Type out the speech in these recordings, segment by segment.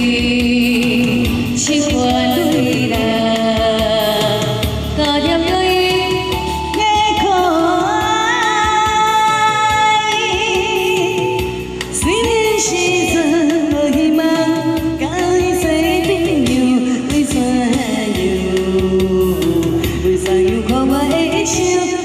是花蕊啦，加点对的可爱。虽然时阵无希望，甲伊做朋友，为怎样？为怎样看我的手？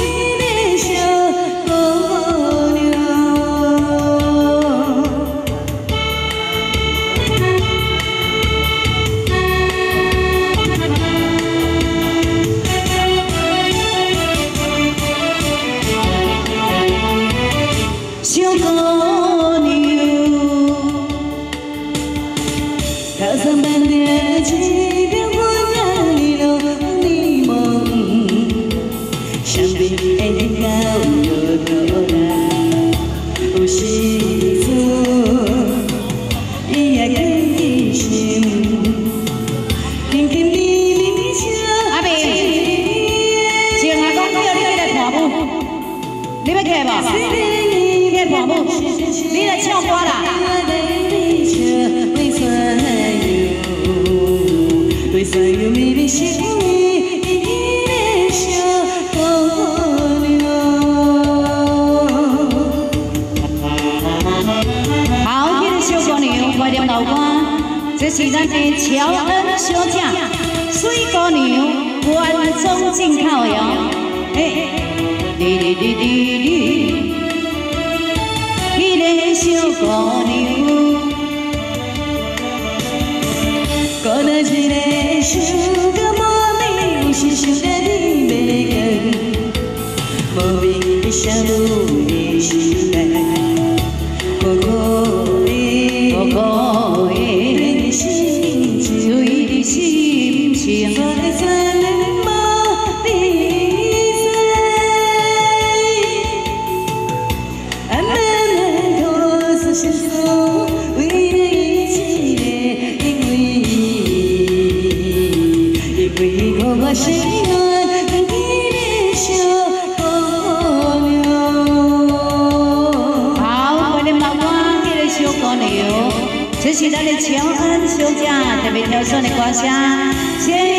小姑娘，踏上漫天一片云彩落迷蒙，身边的高有啦，有时阵伊也更心，轻轻咪咪笑。阿妹，前下讲叫你起来看舞，你要起来无？ 看舞，你来唱歌啦！好，这个小姑娘怀念老歌，这是咱的乔恩小姐，水姑娘原装进口哟，嘿，哩哩哩哩哩。 小姑娘，搁那一个想到无眠，有时想着你袂讲，无眠的啥母的心内，苦苦的心情，对你心情。 我心愿跟你的小姑娘。好，为了老歌，这个小姑娘，这是咱的乔恩小姐特别挑选的歌声。